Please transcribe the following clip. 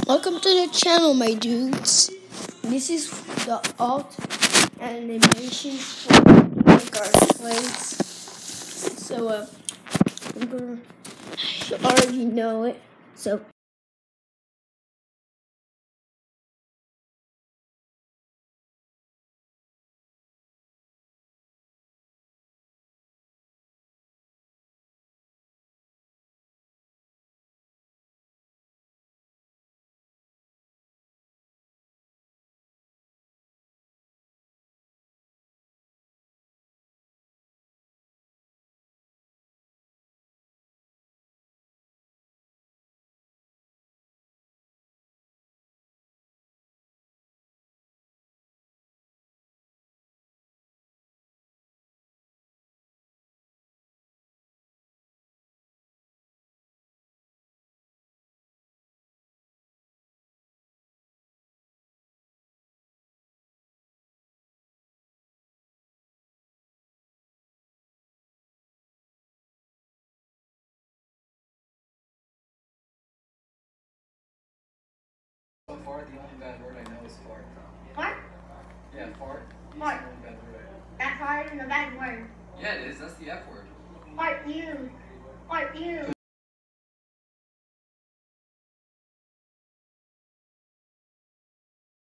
Welcome to the channel, my dudes. This is the alt animation for make our slaves. So, you already know it. So. So far, the only bad word I know is fart. What? Yeah, fart. Fart. Is the only bad word I know. That's hard and a bad word. Yeah, it is. That's the F word. Fart you. Fart you.